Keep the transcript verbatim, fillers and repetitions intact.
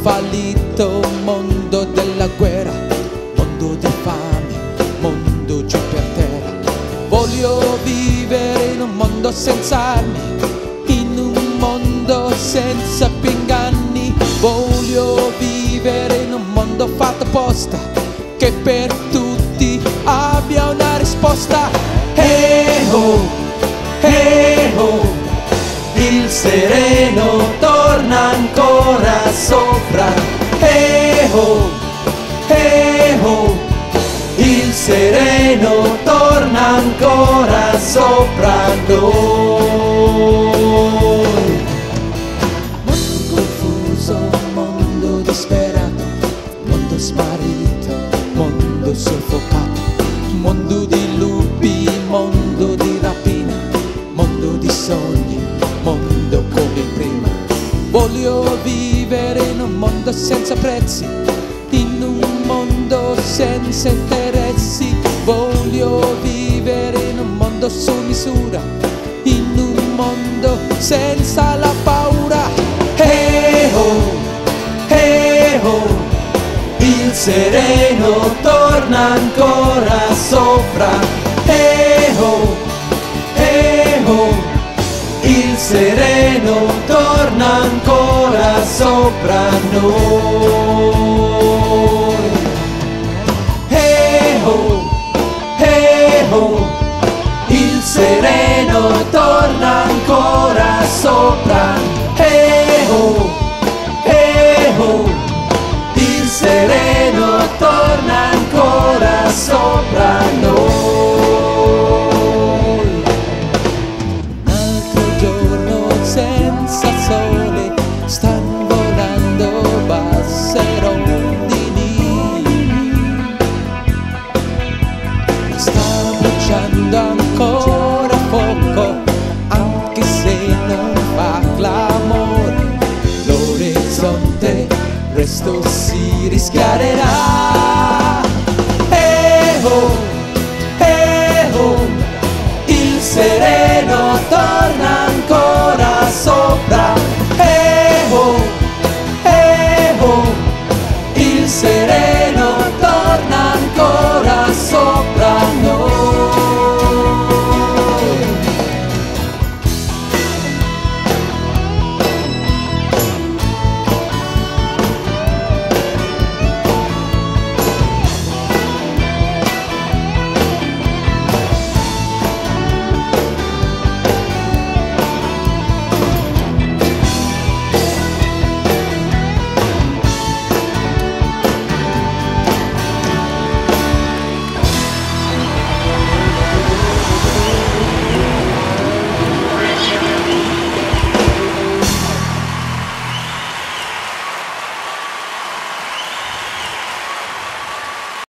fallito, mondo della guerra, mondo di fame, mondo giù per terra. Voglio vivere in un mondo senza armi, in un mondo senza più inganni. Voglio vivere in un mondo fatto apposta, che per tutti abbia una risposta. Hey ho, hey ho, il sereno torna ancora sopra. Hey ho, hey ho, il sereno torna ancora sopra noi. Mondo confuso, mondo disperato, mondo smarrito, mondo soffocato, mondo di lupi, mondo di rapina, mondo di sogni, mondo come prima. Voglio vivere in un mondo senza prezzi, in un mondo senza interessi. Voglio vivere in un mondo su misura, in un mondo senza la paura. Hey ho, hey ho, il sereno torna ancora sopra. Hey ho, hey ho, il sereno torna ancora sopra noi. Hey ho, hey ho, il sereno torna ancora sopra. Hey ho, hey ho, il sereno torna ancora sopra noi. Un altro giorno senza sole, stanno volando basse rondini, sta bruciando ancora fuoco, anche se non fa clamore. L'orizzonte presto si rischiarerà. Eh oh,